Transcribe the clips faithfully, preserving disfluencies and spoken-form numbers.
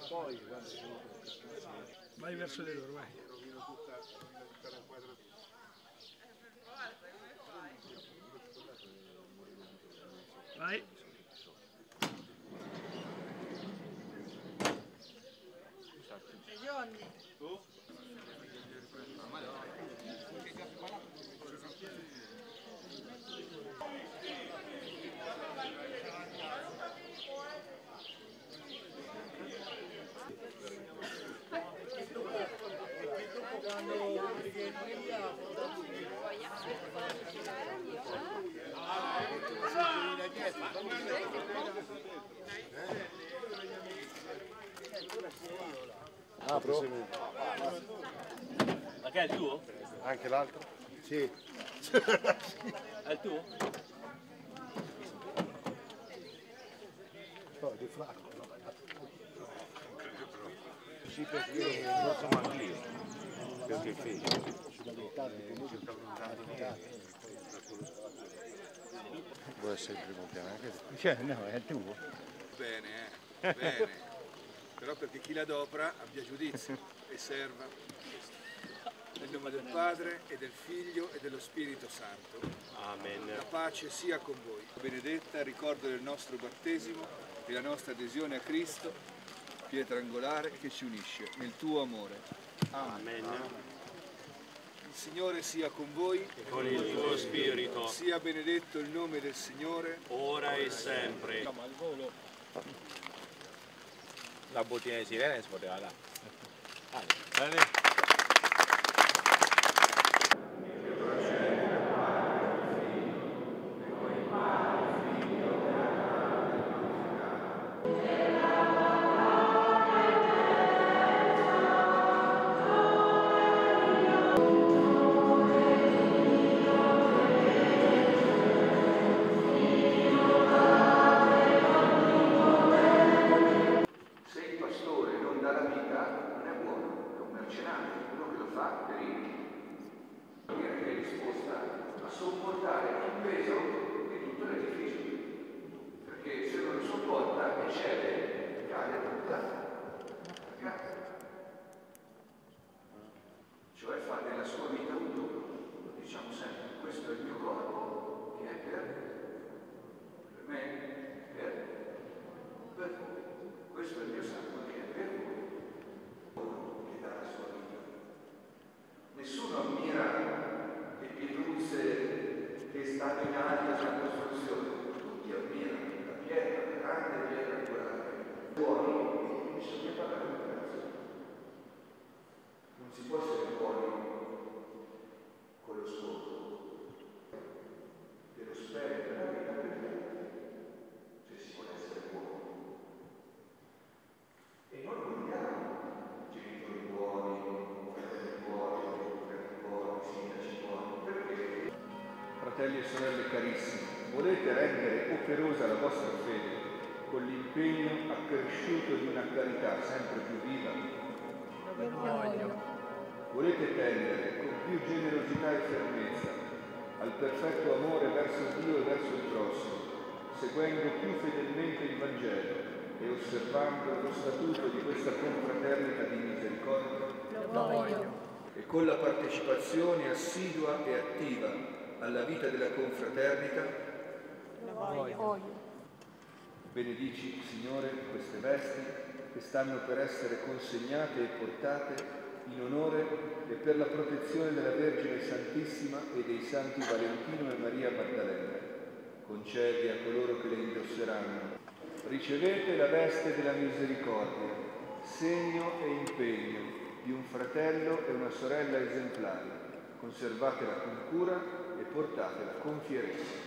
Vai verso di loro, vai. Vai. Johnny. Tu? Apro? Ma che è il tuo? Anche l'altro? Sì. È il tuo? Oh, di flacco. Sì, perché non so manco io. Perché figlio. Vuoi essere il primo piano anche tu? Cioè, no, è il tuo. Bene, eh, bene. Però perché chi l'adopra abbia giudizio e serva. Nel nome del Padre e del Figlio e dello Spirito Santo. Amen. La pace sia con voi. Benedetta, ricordo del nostro battesimo e la nostra adesione a Cristo, pietra angolare che ci unisce nel tuo amore. Amen. Amen. Il Signore sia con voi E con il tuo spirito, sia benedetto il nome del Signore ora e sempre. La bottiglia di sirena si poteva dare. Bene. cioè fa della sua vita un dono. Lo diciamo sempre, questo è il mio corpo che è per, per me, per, per voi. Questo è il mio sangue che è per voi, che dà la sua vita. Nessuno ammira le pietruzze che stanno in aria sulla costruzione, tutti ammirano la pietra, la grande pietra angolare. Buoni, bisogna pagare un prezzo. Non si può essere buoni con lo scopo dello spendere la vita per te, se si vuole essere buoni. E noi non vogliamo genitori buoni, fratelli buoni, fratelli buoni, sindaci buoni, perché? Fratelli e sorelle carissimi, volete rendere operosa la vostra fede con l'impegno accresciuto di una carità sempre più viva? Voglio. Volete tendere con più generosità e fermezza al perfetto amore verso Dio e verso il prossimo, seguendo più fedelmente il Vangelo e osservando lo statuto di questa confraternita di misericordia? Voglio. E con la partecipazione assidua e attiva alla vita della confraternita? Voglio. Benedici, Signore, queste vesti che stanno per essere consegnate e portate in onore e per la protezione della Vergine Santissima e dei Santi Valentino e Maria Maddalena. Concedi a coloro che le indosseranno. Ricevete la veste della misericordia, segno e impegno di un fratello e una sorella esemplari. Conservatela con cura e portatela con fierezza.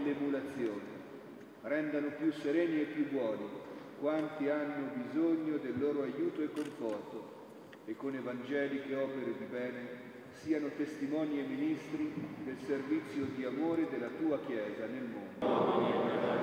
emulazione, rendano più sereni e più buoni quanti hanno bisogno del loro aiuto e conforto, e con evangeliche opere di bene siano testimoni e ministri del servizio di amore della tua Chiesa nel mondo.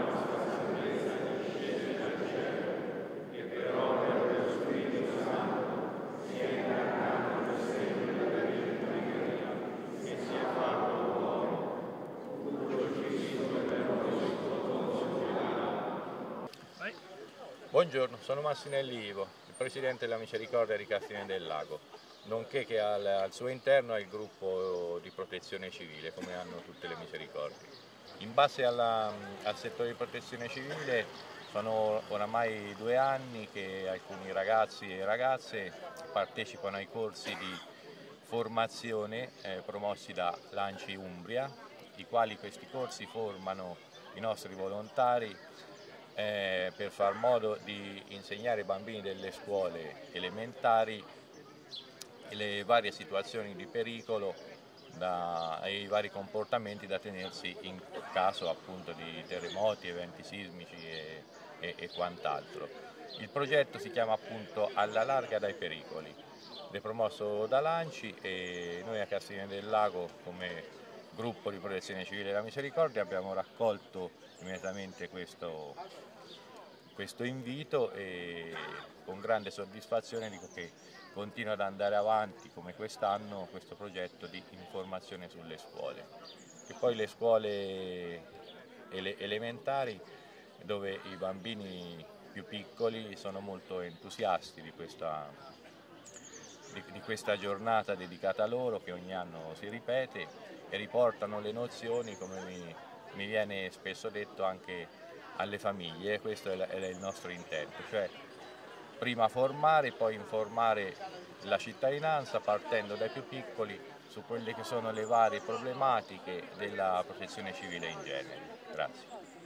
Buongiorno, sono Massinelli Ivo, il Presidente della Misericordia di Castiglione del Lago, nonché che al, al suo interno ha il gruppo di protezione civile, come hanno tutte le misericordie. In base alla, al settore di protezione civile sono oramai due anni che alcuni ragazzi e ragazze partecipano ai corsi di formazione eh, promossi da Lanci Umbria, i quali questi corsi formano i nostri volontari Eh, per far modo di insegnare ai bambini delle scuole elementari le varie situazioni di pericolo da, e i vari comportamenti da tenersi in caso appunto di terremoti, eventi sismici e, e, e quant'altro. Il progetto si chiama appunto Alla larga dai pericoli, è promosso da Lanci e noi a Castiglione del Lago come gruppo di protezione civile della Misericordia abbiamo raccolto immediatamente questo, questo invito e con grande soddisfazione dico che continua ad andare avanti come quest'anno questo progetto di informazione sulle scuole. E poi le scuole ele elementari dove i bambini più piccoli sono molto entusiasti di questa, di, di questa giornata dedicata a loro che ogni anno si ripete e riportano le nozioni, come mi, mi viene spesso detto, anche alle famiglie. Questo è, è il nostro intento, cioè prima formare, poi informare la cittadinanza partendo dai più piccoli su quelle che sono le varie problematiche della protezione civile in genere. Grazie.